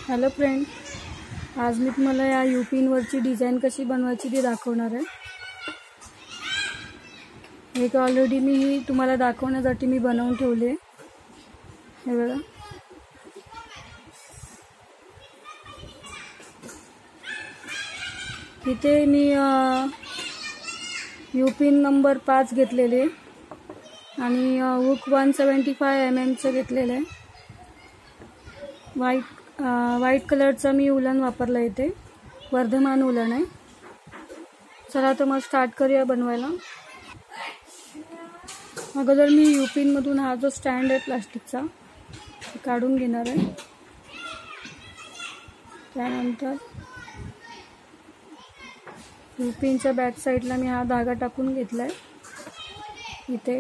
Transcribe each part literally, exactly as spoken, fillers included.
Hello friend, आज मी तुम्हाला या यू पिनवरची डिझाईन कशी बनवायची ती दाखवणार आहे। एक ऑलरेडी मी ही तुम्हाला दाखवण्यासाठी मी बनवून ठेवले। हे बघा, इथे मी यू पिन नंबर पाच घेतलेले आणि hook one seventy five M एमचं घेतलेलं आहे। व्हाईट व्हाईट कलरचा मी उलन वापरला, इथे वर्धमान उलन आहे। चला तर मग स्टार्ट करूया बनवायला। अगोदर मी यू पिन मधून हा जो स्टँड आहे प्लास्टिकचा काढून घेणार आहे। त्यानंतर यू पिनच्या बॅक साईडला मी हा धागा टाकून घेतलाय। इथे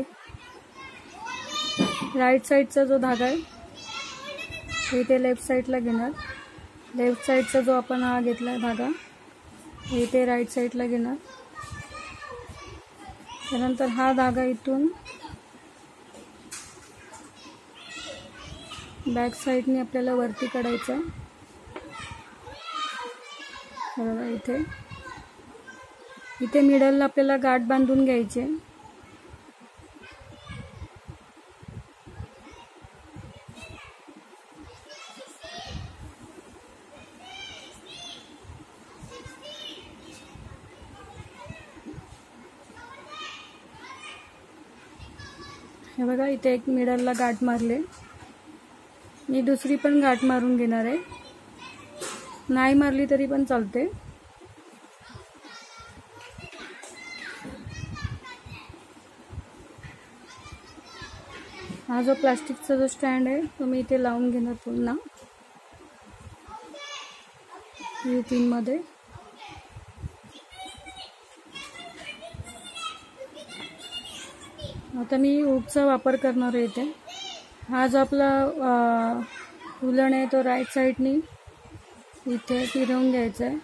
राईट साईडचा जो धागा आहे इथे लेफ्ट साईडला घेणार। लेफ्ट साईडचा जो आपण हा घेतलाय धागा इथे राईट साईडला घेणार। त्यानंतर हा धागा इथून बॅक साईडने आपल्याला वरती काढायचा। बघा, इथे इथे मिडलला आपल्याला गाठ बांधून घ्यायची आहे। हे बघा, इथे एक मिडलला गाठ मारले। मी दुसरी पण गाठ मारून घेणार आहे, नाही मारली तरी पण चालते। हा जो प्लास्टिकचा जो स्टँड आहे तो मी इथे लावून घेणार पुन्हा यू पिन मध्ये। आता मी हुकचा वापर करणार आहे। इथे हा जो आपला उलन आहे तो राईट साईडनी इथे फिरवून घ्यायचा आहे।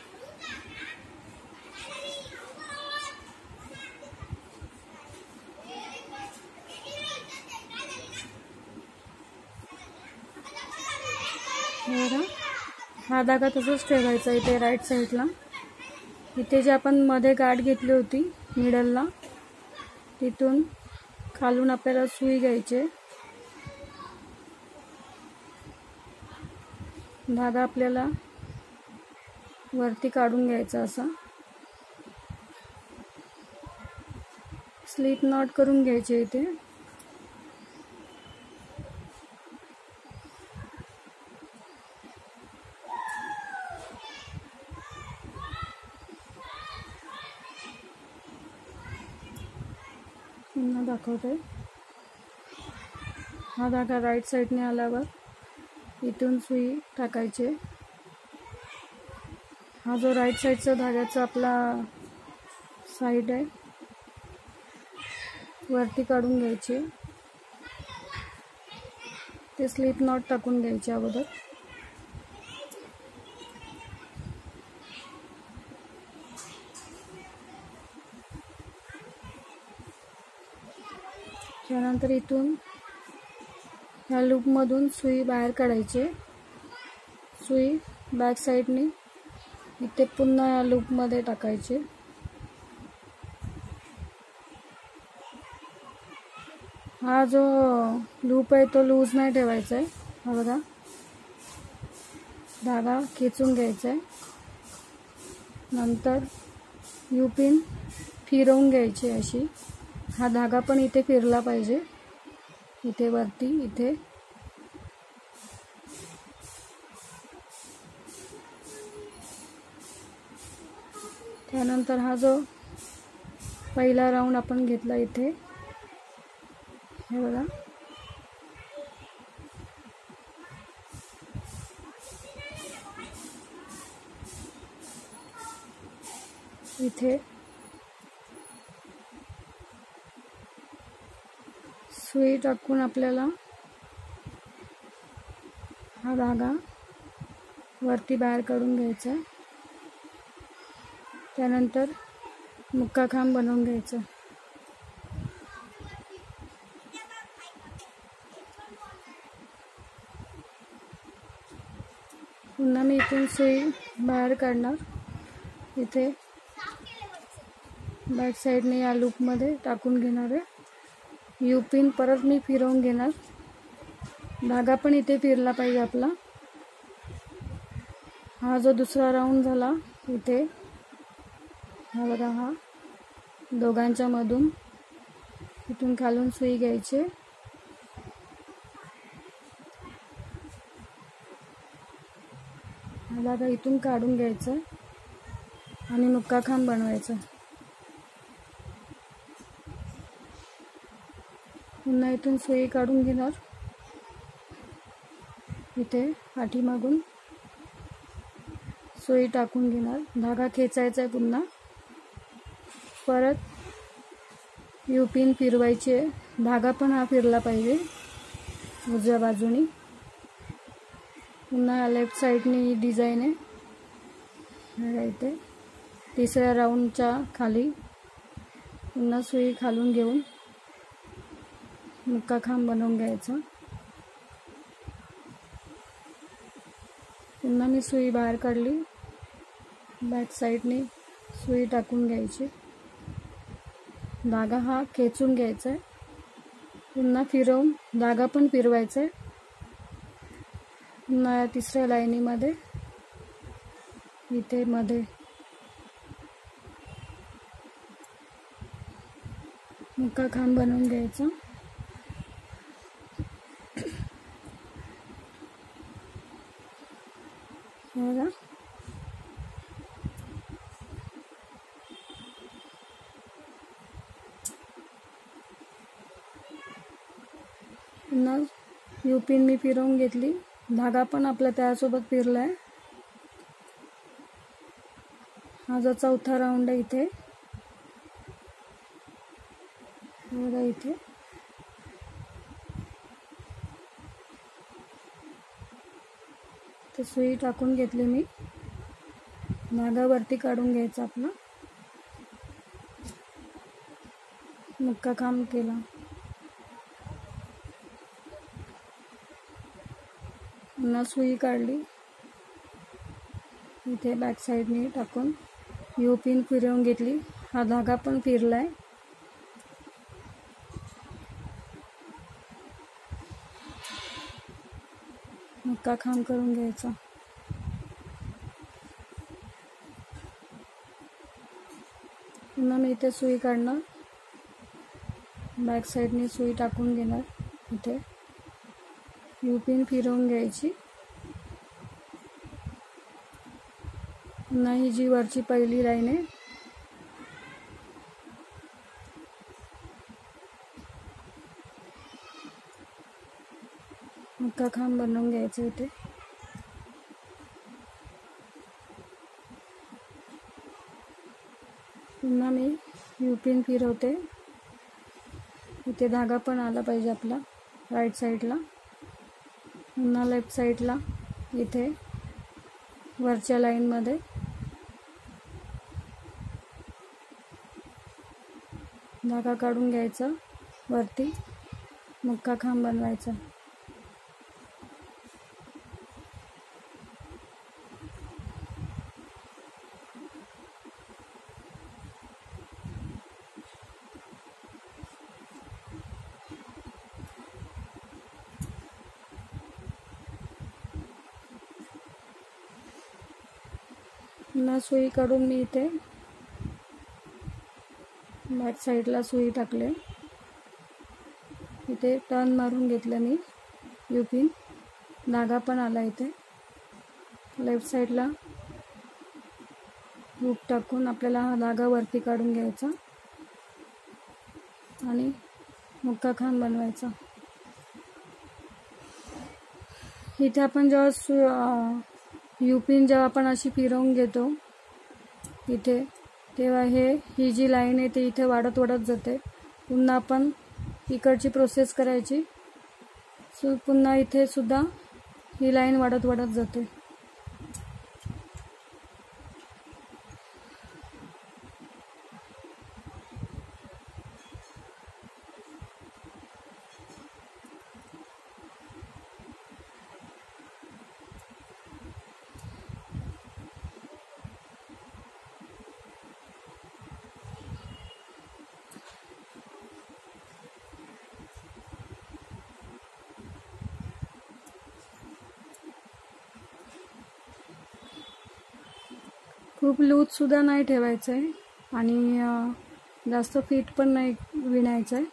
हा धागा तसंच ठेवायचा इथे राईट साईडला। इथे जे आपण मध्ये गाठ घेतली होती मिडलला तिथून खालून आपल्याला सुई घ्यायची। धागा आपल्याला वरती काढून घ्यायचा, असा स्लिप नॉट करून घ्यायचे इथे। पुन्हा दाखवते। हा धागा राईट साईडने आल्यावर इथून सुई टाकायची। हा जो राईट साईडचा धाग्याचा आपला साईड आहे वरती काढून घ्यायची। ते स्लिप नॉट टाकून घ्यायचे अगोदर। त्यानंतर इथून ह्या लूपमधून सुई बाहेर काढायची। सुई बॅक साईडने इथे पुन्हा या लूपमध्ये टाकायची। हा जो लूप आहे तो लूज नाही ठेवायचा आहे। हा बघा, धागा खेचून घ्यायचा आहे। नंतर यू पिन फिरवून घ्यायची अशी। हा धागा पण इथे फिरला पाहिजे, इथे वरती इथे। त्यानंतर हा जो पहिला राऊंड आपण घेतला इथे, हे बघा, इथे सुई टाकून आपल्याला हा धागा वरती बाहेर काढून घ्यायचा। त्यानंतर मुक्का खांब बनवून घ्यायचा। पुन्हा मी इथून सुई बाहेर काढणार. इथे बॅक साईडने या लूपमध्ये टाकून घेणार आहे. यू पिन परत मी फिरवून घेणार. धागा पण इथे फिरला पाहिजे आपला. हा जो दुसरा राऊंड झाला इथे हा बघा, हा दोघांच्या मधून इथून खालून सुई घ्यायची. हा धागा इथून काढून घ्यायचा आणि मुक्का खांब बनवायचा. पुन्हा इथून सुई काढून घेणार. इथे पाठीमागून सुई टाकून घेणार. धागा खेचायचा आहे. पुन्हा परत यू पिन फिरवायची आहे. धागा पण हा फिरला पाहिजे उजव्या बाजूनी. पुन्हा लेफ्ट साईडनी ही डिझाईन आहे. बघा इथे तिसऱ्या राऊंडच्या खाली पुन्हा सुई खालून घेऊन मुक्का खांब बनवून घ्यायचा. पुन्हा मी सुई बाहेर काढली. बॅक साईडने सुई टाकून घ्यायची. धागा हा खेचून घ्यायचा आहे. पुन्हा फिरवून धागा पण फिरवायचा आहे. पुन्हा तिसऱ्या लाईनीमध्ये इथे मध्ये मुक्का खांब बनवून घ्यायचा. बघा पुन्हा यू पिन मी फिरवून घेतली. धागा पण आपला त्यासोबत फिरलाय. हा जो चौथा राऊंड आहे इथे बघा, इथे ते सुई टाकून घेतली मी. धागा वरती काढून घ्यायचा आपला. मुक्का खांब केला. पुन्हा सुई काढली. इथे बॅक साईडने टाकून यू पिन फिरवून घेतली. हा धागा पण फिरलाय. मुक्का खांब करून घ्यायचा. पुन्हा मी इथे सुई काढणार. बॅक साईडने सुई टाकून घेणार. इथे यू पिन फिरवून घ्यायची. पुन्हा ही जी वरची पहिली लाईन आहे मुक्का खांब बनवून घ्यायचं. इथे पुन्हा मी यू पिन फिरवते. इथे धागा पण आला पाहिजे आपला राईट साईडला. पुन्हा लेफ्ट साईडला इथे वरच्या लाईनमध्ये धागा काढून घ्यायचा. वरती मुक्का खांब बनवायचा. पुन्हा सुई काढून मी इथे बॅक साईडला सुई टाकले. इथे टर्न मारून घेतलं मी यू पिन. धागा पण आला. इथे लेफ्ट साईडला हुक टाकून आपल्याला हा धागा वरती काढून घ्यायचा आणि मुक्का खांब बनवायचा. इथे आपण जेव्हा यू पिन जेव्हा आपण अशी फिरवून घेतो इथे, तेव्हा हे ही जी लाईन आहे ती इथे वाढत वाढत जाते. पुन्हा आपण इकडची प्रोसेस करायची. सो पुन्हा इथे सुद्धा ही लाईन वाढत वाढत जाते. खूप लूजसुद्धा नाही ठेवायचं आहे आणि जास्त फिट पण नाही विणायचं आहे.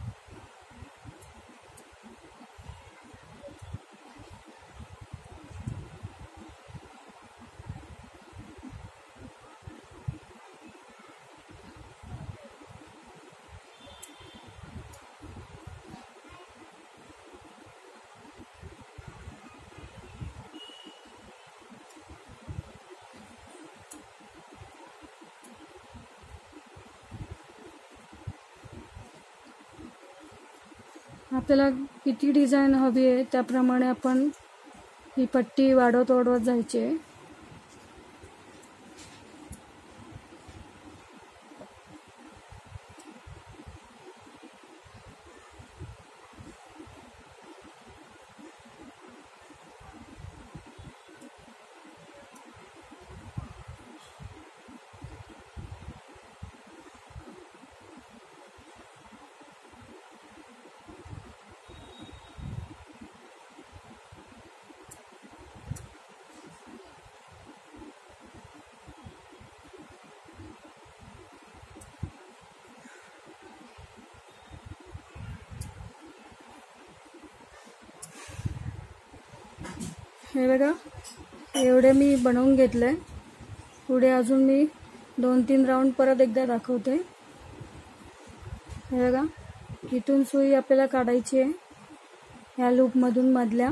आपल्याला किती डिझाईन हवी आहे त्याप्रमाणे आपण ही पट्टी वाढवत वाढवत जायची आहे. हे बघा, एवढे मी बनवून घेतले. पुढे अजून मी दोन तीन राऊंड परत एकदा दाखवते. हे बघा, इथून सुई आपल्याला काढायची आहे ह्या लूपमधून मधल्या.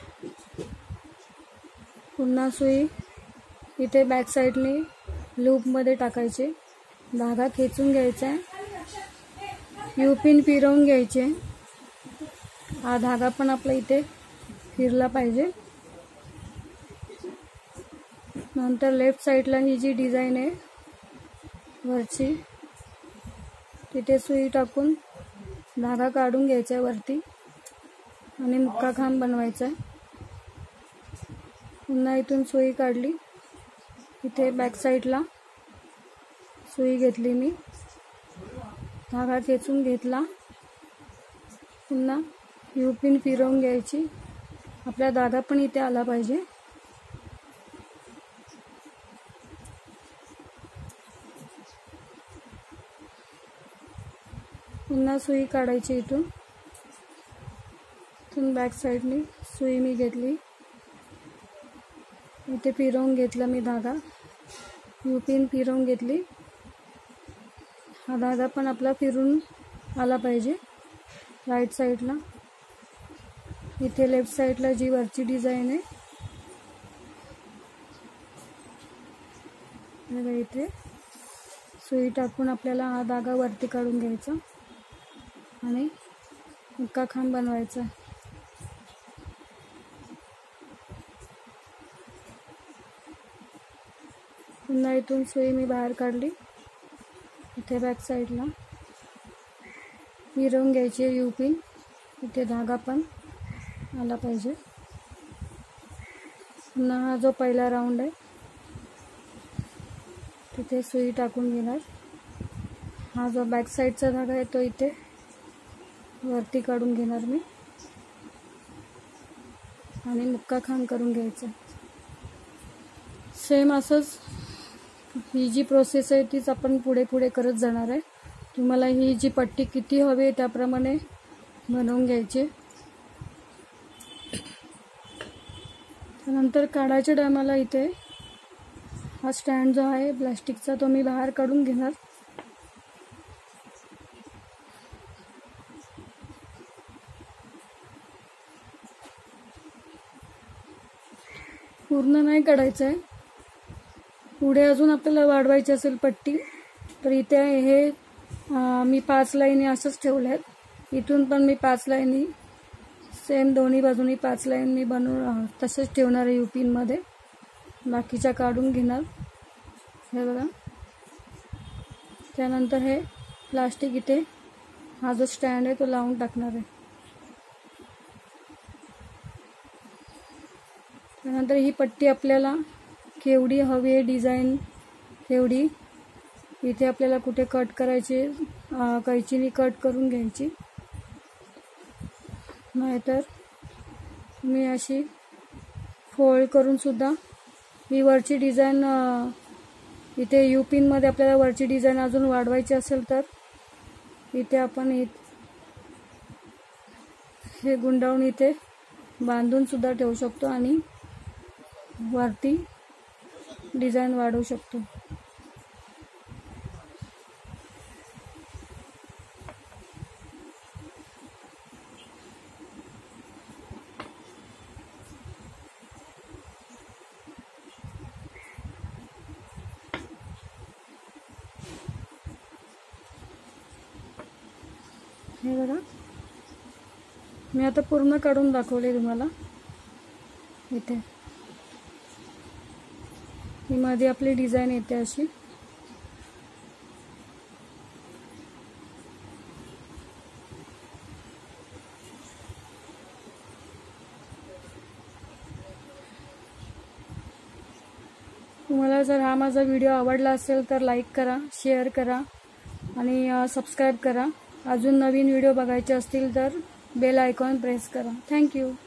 पुन्हा सुई इथे बॅक साईडने लूपमध्ये टाकायचे, धागा खेचून घ्यायचा आहे, यू पिन फिरवून घ्यायचे. हा धागा पण आपला इथे फिरला पाहिजे. नंतर लेफ्ट साईडला ही जी डिझाईन आहे वरची, तिथे सुई टाकून धागा काढून घ्यायचा आहे वरती आणि मुक्का खांब बनवायचा आहे. पुन्हा इथून सुई काढली, इथे बॅक साईडला सुई घेतली मी, धागा खेचून घेतला, पुन्हा यू पिन फिरवून घ्यायची. आपला धागा पण इथे आला पाहिजे. पुन्हा सुई काढायची इथून. इथून बॅक साईडनी सुई मी घेतली, इथे फिरवून घेतला मी धागा, यू पिन फिरवून घेतली. हा धागा पण आपला फिरून आला पाहिजे राईट साईडला. इथे लेफ्ट साईडला जी वरची डिझाईन आहे बघा, इथे सुई टाकून आपल्याला हा धागा वरती काढून घ्यायचा आणि मुक्का खांब बनवायचा. पुन्हा इथून सुई मी बाहेर काढली, इथे बॅक साईडला फिरवून घ्यायची यू पिन, इथे धागा पण आला पाहिजे. पुन्हा हा जो पहिला राऊंड आहे तिथे सुई टाकून घेणार. हा जो बॅक साईडचा धागा आहे तो इथे वरती काढून घेणार मी आणि मुक्का खांब करून घ्यायचा. सेम असंच ही जी प्रोसेस आहे तीच आपण पुढे पुढे करत जाणार आहे. तुम्हाला ही जी पट्टी किती हवी आहे त्याप्रमाणे बनवून घ्यायची. त्यानंतर काढायच्या टायमाला इथे हा स्टँड जो आहे प्लास्टिकचा तो मी बाहेर काढून घेणार. पूर्ण नाही काढायचं आहे. पुढे अजून आपल्याला वाढवायची असेल पट्टी तर इथे हे मी पाच लाईनी असंच ठेवल्या आहेत. इथून पण मी पाच लाईनी सेम दोन्ही बाजूनी पाच लाईन मी बनवून तसेच ठेवणार आहे यू पिनमध्ये. बाकीच्या काढून घेणार. हे बघा, त्यानंतर हे प्लास्टिक इथे हा जो स्टँड आहे तो लावून टाकणार आहे. त्यानंतर ही पट्टी आपल्याला केवढी हवी आहे डिझाईन तेवढी इथे आपल्याला कुठे कट करायची, कैचीने कट करून घ्यायची. नाहीतर मी अशी फोल्ड करून सुद्धा ही वरची डिझाईन इथे यू पिनमध्ये आपल्याला वरची डिझाईन अजून वाढवायची असेल तर इथे आपण हे गुंडाळून इथे बांधून सुद्धा ठेवू शकतो आणि वरती डिझाईन वाढवू शकतो। हे बघा मी आता पूर्ण काढून दाखवले तुम्हाला। इथे ही मध्ये आपली डिझाईन येते अशी। तुम्हाला जर हा माझा व्हिडिओ आवडला असेल तर लाईक करा, शेअर करा आणि सबस्क्राईब करा। अजून नवीन व्हिडिओ बघायचे असतील तर बेल आयकॉन प्रेस करा। थँक्यू।